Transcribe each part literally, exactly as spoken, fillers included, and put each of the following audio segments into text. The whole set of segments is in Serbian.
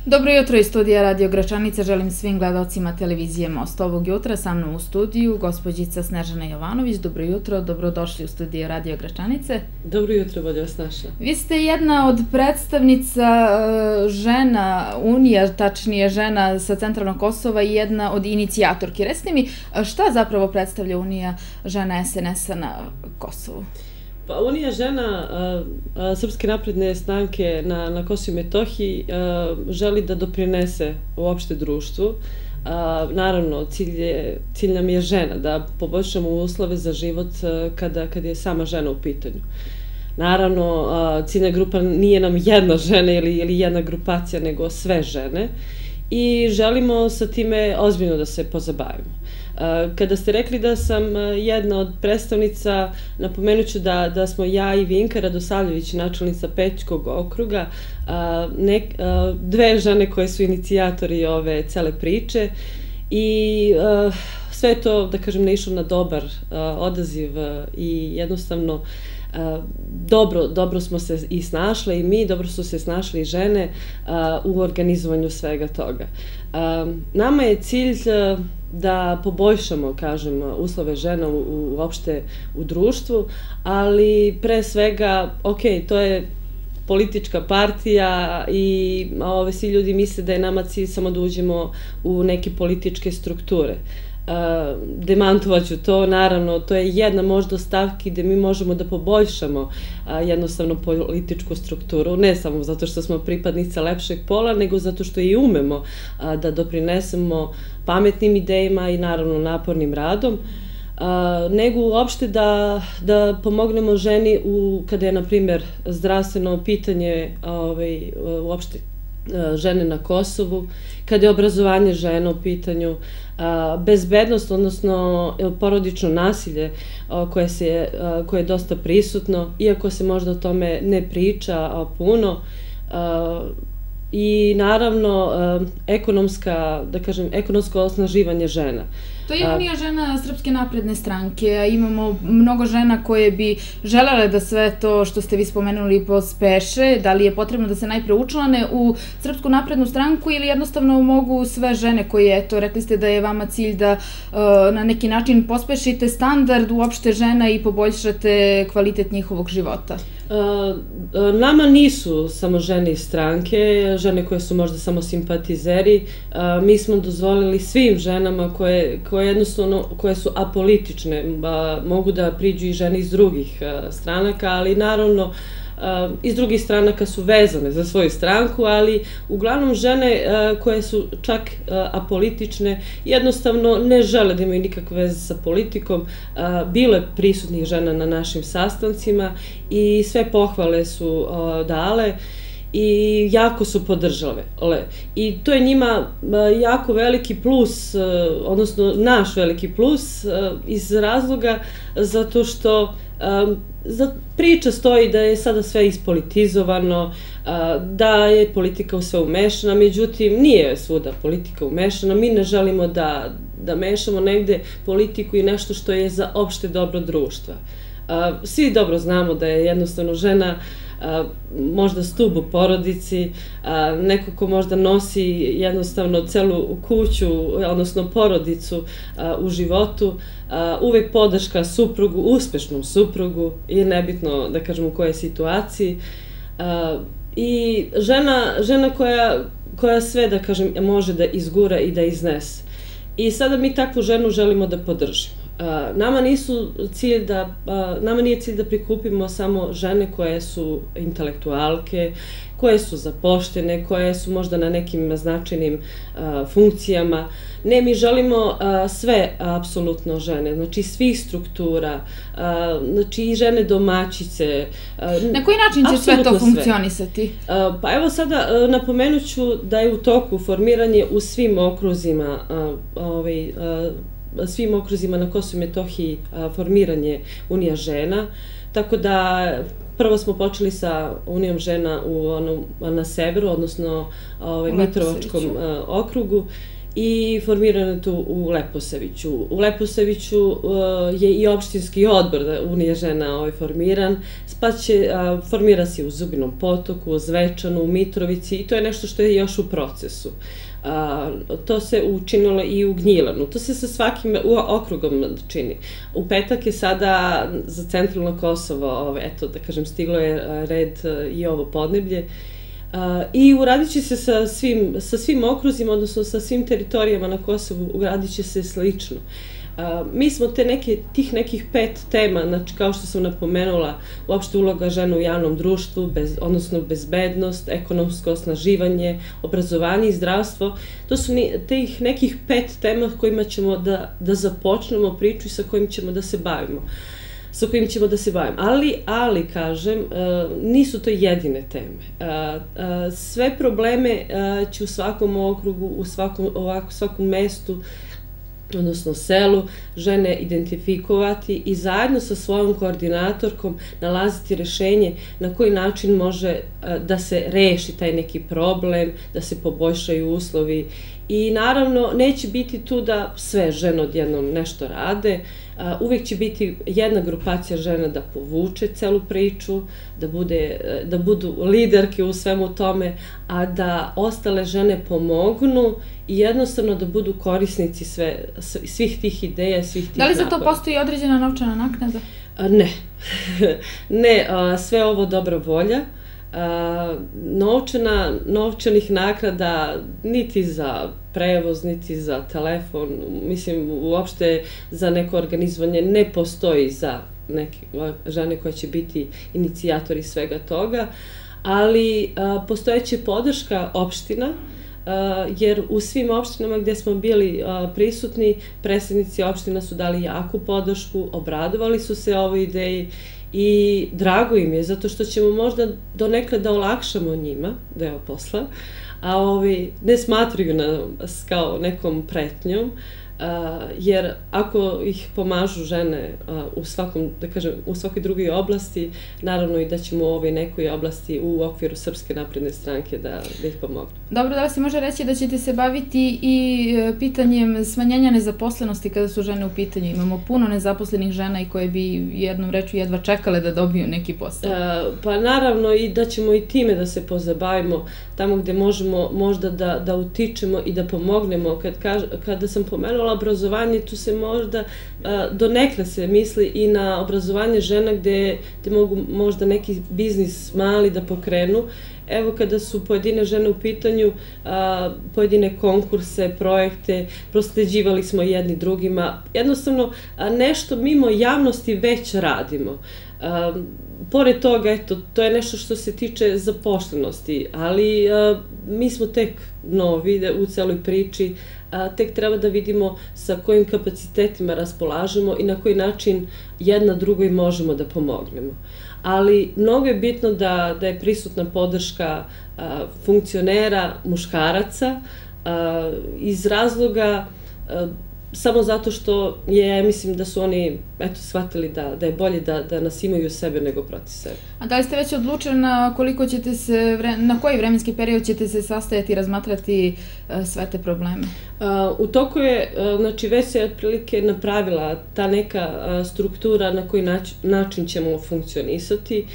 Dobro jutro iz studija Radio Gračanica. Želim svim gledalcima televizije Most ovog jutra. Sa mnom u studiju gospođica Snežana Jovanović. Dobro jutro, dobrodošli u studiju Radio Gračanice. Dobro jutro, bolje vas našla. Vi ste jedna od predstavnica žena Unija, tačnije žena sa centralnog Kosova i jedna od inicijatorki. Recite mi, šta zapravo predstavlja Unija žena es en es-a na Kosovu? Pa Unija žena Srpske napredne stranke na, na Kosovu i Metohiji želi da doprinese uopšte društvu. Naravno, cilj, je, cilj nam je žena, da poboljšamo uslove za život kada, kada je sama žena u pitanju. Naravno, ciljna grupa nije nam jedna žena ili, ili jedna grupacija, nego sve žene i želimo sa time ozbiljno da se pozabavimo. Kada ste rekli da sam jedna od predstavnica, napomenut ću da, da smo ja i Vinka Radosavljević, načelnica Pećkog okruga, nek, dve žene koje su inicijatori ove cele priče i sve to, da kažem, ne išlo na dobar odaziv i jednostavno dobro, dobro smo se i snašle i mi, dobro su se snašle i žene u organizovanju svega toga. Nama je cilj da poboljšamo, kažem, uslove žena u, uopšte u društvu, ali pre svega, ok, to je politička partija i ove, svi ljudi misle da je nama cilj samo da uđemo u neke političke strukture. Uh, demantovaću to, naravno, to je jedna možda stavki gde mi možemo da poboljšamo uh, jednostavno političku strukturu, ne samo zato što smo pripadnice lepšeg pola, nego zato što i umemo uh, da doprinesemo pametnim idejama i naravno napornim radom, uh, nego uopšte da, da pomognemo ženi u, kada je, na primjer, zdravstveno pitanje ovaj, uopšte žene na Kosovu, kada je obrazovanje žena u pitanju, bezbednost, odnosno porodično nasilje koje, se, koje je dosta prisutno, iako se možda o tome ne priča puno, i naravno ekonomska, da kažem, ekonomsko osnaživanje žena. To je Unija žena Srpske napredne stranke. Imamo mnogo žena koje bi želele da sve to što ste vi spomenuli pospeše. Da li je potrebno da se najpre učlane u Srpsku naprednu stranku ili jednostavno mogu sve žene koje, eto, rekli ste da je vama cilj da na neki način pospešite standard uopšte žena i poboljšate kvalitet njihovog života? Nama nisu samo žene iz stranke, žene koje su možda samo simpatizeri. Mi smo dozvolili svim ženama koje, koje jednostavno, koje su apolitične, mogu da priđu i žene iz drugih stranaka, ali naravno iz drugih stranaka su vezane za svoju stranku, ali uglavnom žene koje su čak apolitične jednostavno ne žele da imaju nikakve veze sa politikom. Bilo je prisutnih žena na našim sastancima i sve pohvale su dale i jako su podržale. I to je njima jako veliki plus, odnosno naš veliki plus iz razloga zato što priča stoji da je sada sve ispolitizovano, da je politika u sve umešana, međutim nije svuda politika umešana. Mi ne želimo da, da mešamo negde politiku i nešto što je za opšte dobro društva. Svi dobro znamo da je jednostavno žena možda stub u porodici, neko ko možda nosi jednostavno celu kuću, odnosno porodicu u životu, uvek podrška suprugu, uspešnom suprugu i nebitno da kažem u kojoj situaciji. I žena, žena koja, koja sve da kažem može da izgura i da iznese. I sada mi takvu ženu želimo da podržimo. Nama nisu cilj da, nama nije cilj da prikupimo samo žene koje su intelektualke, koje su zapoštene, koje su možda na nekim značajnim funkcijama. Ne, mi želimo sve apsolutno žene, znači svih struktura, znači i žene domaćice. Na koji način će sve to funkcionisati? Pa evo sada napomenut ću da je u toku formiranje u svim okruzima ovaj, svim okruzima na Kosovu i Metohiji formiranje Unija žena, tako da prvo smo počeli sa Unijom žena u, ono, na severu, odnosno ovaj, Mitrovačkom okrugu i formirano je tu u Leposaviću. U Leposaviću je i opštinski odbor Unije žena ovaj formiran, pa će, formira se u Zubinom Potoku, u Zvečanu, u Mitrovici i to je nešto što je još u procesu. A, to se učinilo i u Gnjilanu. To se sa svakim okrugom čini. U petak je sada za centralno Kosovo, ovaj, eto da kažem, stiglo je red i ovo podneblje. Uh, I uradit će se sa svim, sa svim okruzima, odnosno sa svim teritorijama na Kosovu, uradit će se slično. Uh, mi smo te neke, tih nekih pet tema, znači kao što sam napomenula, uopšte uloga žena u javnom društvu, bez, odnosno bezbednost, ekonomsko osnaživanje, obrazovanje i zdravstvo, to su ni, tih nekih pet tema kojima ćemo da, da započnemo priču i sa kojim ćemo da se bavimo. sa kojim ćemo da se bavimo. Ali, ali, kažem, nisu to jedine teme. Sve probleme će u svakom okrugu, u svakom, ovako, svakom mestu, odnosno selu, žene identifikovati i zajedno sa svojom koordinatorkom nalaziti rešenje na koji način može da se reši taj neki problem, da se poboljšaju uslovi. I naravno, neće biti tu da sve žene odjednom nešto rade, uvek će biti jedna grupacija žena da povuče celu priču, da, bude, da budu liderke u svemu tome, a da ostale žene pomognu i jednostavno da budu korisnici sve, svih tih ideja, svih tih napora. Da li za to postoji određena novčana naknada? Ne. Ne, sve ovo dobra volja. Novčana, novčanih naknada niti za prevoz, niti za telefon, mislim, uopšte za neko organizovanje ne postoji za neke žene koje će biti inicijatori svega toga, ali postojeće podrška opština, jer u svim opštinama gde smo bili prisutni, predsednici opština su dali jaku podršku, obradovali su se ovoj ideji i drago im je, zato što ćemo možda donekle da olakšamo njima deo posla, a ovi ne smatraju nas kao nekom pretnjom, jer ako ih pomažu žene u svakom, da kažem, u svakoj drugoj oblasti, naravno i da ćemo u ovoj nekoj oblasti u okviru Srpske napredne stranke da, da ih pomognu. Dobro, da li se može reći da ćete se baviti i pitanjem smanjenja nezaposlenosti kada su žene u pitanju? Imamo puno nezaposlenih žena i koje bi jednom rečju jedva čekale da dobiju neki posao. E, pa naravno i da ćemo i time da se pozabavimo tamo gde možemo možda da, da utičemo i da pomognemo. Kad kaž, kada sam pomenula obrazovanje, tu se možda donekle se misli i na obrazovanje žena gde, gde mogu možda neki biznis mali da pokrenu. Evo kada su pojedine žene u pitanju, a, pojedine konkurse, projekte, prosleđivali smo jedni drugima. Jednostavno, a, nešto mimo javnosti već radimo. A, pored toga, eto, to je nešto što se tiče zaposlenosti, ali a, mi smo tek novi u celoj priči, a, tek treba da vidimo sa kojim kapacitetima raspolažemo i na koji način jedna drugoj možemo da pomognemo. Ali mnogo je bitno da, da je prisutna podrška a, funkcionera, muškaraca, a, iz razloga a, samo zato što je, ja mislim da su oni, eto, shvatili da, da je bolje da, da nas imaju sebe nego protiv sebe. A da li ste već odlučili na koliko ćete se, na koji vremenski period ćete se sastajati i razmatrati a, sve te probleme? A, u toku je, a, znači već se otprilike napravila ta neka a, struktura na koji nač, način ćemo funkcionisati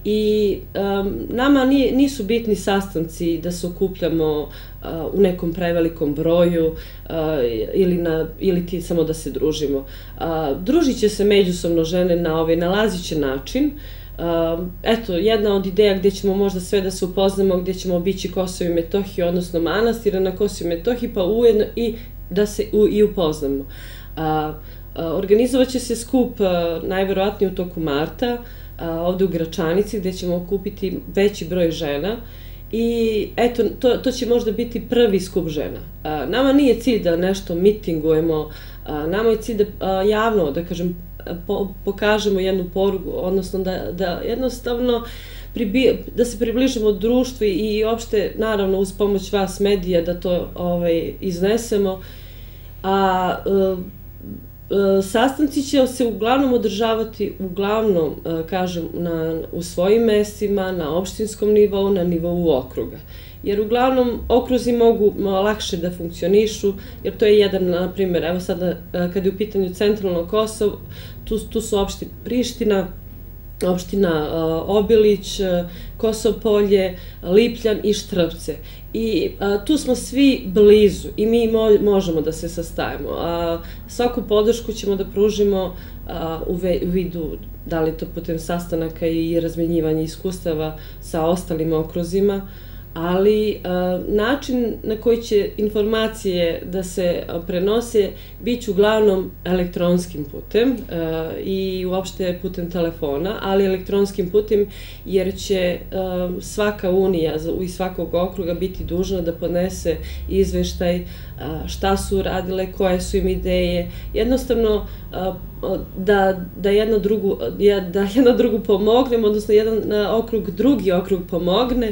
i um, nama nije, nisu bitni sastanci da se okupljamo uh, u nekom prevelikom broju uh, ili, na, ili ti samo da se družimo. Uh, družit će se međusobno žene na ovaj nalazići način. Uh, eto, jedna od ideja gdje ćemo možda sve da se upoznamo, gdje ćemo obići Kosovo i Metohiju, odnosno manastira na Kosovo i Metohiji, pa ujedno i da se u, i upoznamo. Uh, uh, organizovat će se skup uh, najverovatnije u toku marta, ovde u Gračanici, gde ćemo okupiti veći broj žena i eto, to, to će možda biti prvi skup žena. Nama nije cilj da nešto mitingujemo, nama je cilj da javno, da kažem, po, pokažemo jednu poruku, odnosno da, da jednostavno pribi, da se približimo društvu i uopšte, naravno, uz pomoć vas medija da to ovaj, iznesemo. A sastanci će se uglavnom održavati, uglavnom, kažem, na, u svojim mestima, na opštinskom nivou, na nivou okruga. jer uglavnom okruzi mogu lakše da funkcionišu, jer to je jedan, na primjer, evo sada kad je u pitanju centralno Kosovo, tu, tu su opštine Priština, opština Obilić, Kosovo Polje, Lipljan i Štrpce. I a, tu smo svi blizu i mi mo možemo da se sastajemo. A, svaku podršku ćemo da pružimo a, u, ve u vidu, da li to putem sastanaka i razmenjivanja iskustava sa ostalim okruzima, ali a, način na koji će informacije da se prenose bit će uglavnom elektronskim putem a, i uopšte putem telefona, ali elektronskim putem jer će a, svaka unija iz svakog okruga biti dužna da podnese izveštaj a, šta su uradile, koje su im ideje, jednostavno a, da, da, jedno drugu, da jedno drugu pomognemo, odnosno jedan okrug drugi okrug pomogne,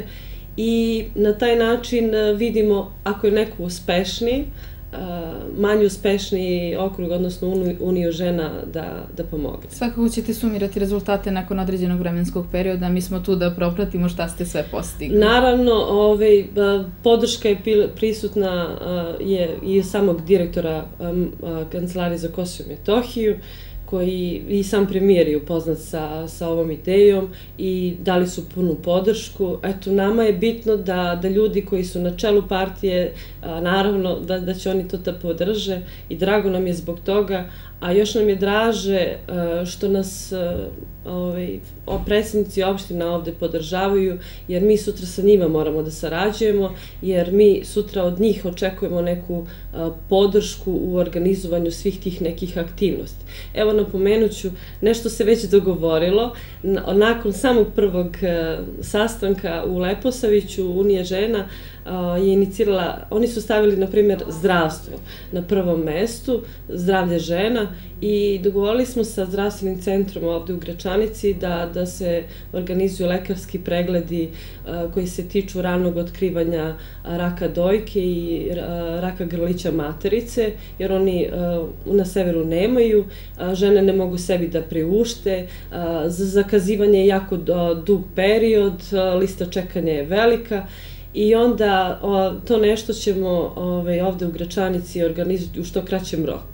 i na taj način vidimo ako je neko uspešniji, manje uspešniji okrug, odnosno uniju žena da, da pomogne. Svakako ćete sumirati rezultate nakon određenog vremenskog perioda, mi smo tu da propratimo šta ste sve postigli. Naravno, ovaj, podrška je prisutna je i samog direktora Kancelarije za Kosovo i Metohiju, koji i sam premijer je upoznat sa, sa ovom idejom i dali su punu podršku. Eto, nama je bitno da, da ljudi koji su na čelu partije, a, naravno da, da će oni to da podrže i drago nam je zbog toga, a još nam je draže a, što nas a, ovaj, predsjednici opština ovde podržavaju, jer mi sutra sa njima moramo da sarađujemo, jer mi sutra od njih očekujemo neku a, podršku u organizovanju svih tih nekih aktivnosti. Evo, napomenuću, nešto se već dogovorilo, nakon samog prvog a, sastanka u Leposaviću, Unija žena a, je inicirala, oni su stavili, na primjer, zdravstvo na prvom mestu, zdravlje žena, i dogovorili smo sa zdravstvenim centrom ovde u Gračanici da, da se organizuju lekarski pregledi a, koji se tiču ranog otkrivanja raka dojke i a, raka grlića materice, jer oni a, na severu nemaju, a, žene ne mogu sebi da priušte, a, za zakazivanje je jako a, dug period, a, lista čekanja je velika. I onda o, to nešto ćemo ovaj, ovde u Gračanici organizovati u što kraćem roku.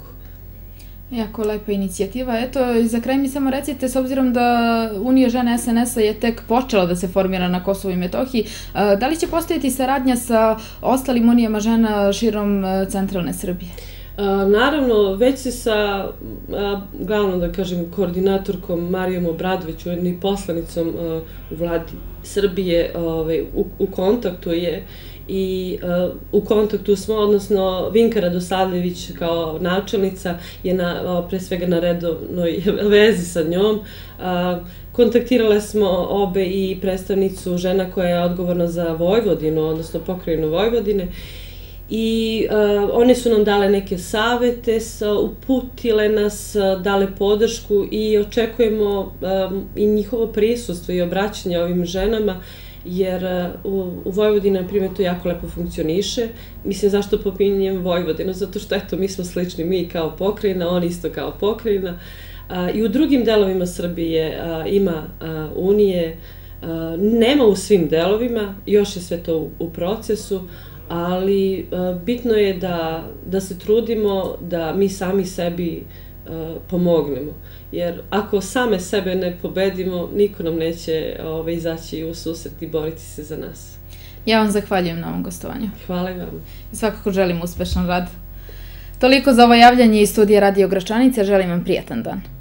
Jako lepa inicijativa. Eto, za kraj mi samo recite, s obzirom da Unija žena S N S-a je tek počela da se formira na Kosovu i Metohiji, da li će postojati saradnja sa ostalim unijama žena širom centralne Srbije? Naravno, već se sa, glavnom da kažem, koordinatorkom Marijom Obradović, ujedno i poslanicom u vladi Srbije, u, u kontaktu je i uh, u kontaktu smo, odnosno Vinka Radosavljević kao načelnica je na, pre svega na redovnoj vezi sa njom. Uh, kontaktirale smo obe i predstavnicu žena koja je odgovorna za Vojvodinu, odnosno pokrajinu Vojvodine, i uh, one su nam dale neke savete, uputile nas, dale podršku i očekujemo um, i njihovo prisustvo i obraćanje ovim ženama, jer u, u Vojvodini, na primjer, to jako lepo funkcioniše. Mislim, zašto popinjem Vojvodinu? Zato što, eto, mi smo slični, mi kao pokrajina, oni isto kao pokrajina. A, I u drugim delovima Srbije a, ima a, unije, a, nema u svim delovima, još je sve to u, u procesu, ali a, bitno je da, da se trudimo da mi sami sebi a, pomognemo. Jer ako same sebe ne pobedimo, niko nam neće ovaj, izaći u susret i boriti se za nas. Ja vam zahvaljujem na ovom gostovanju. Hvala i vam. I svakako želim uspešan rad. Toliko za ovo javljanje iz studija Radio Gračanice, želim vam prijatan dan.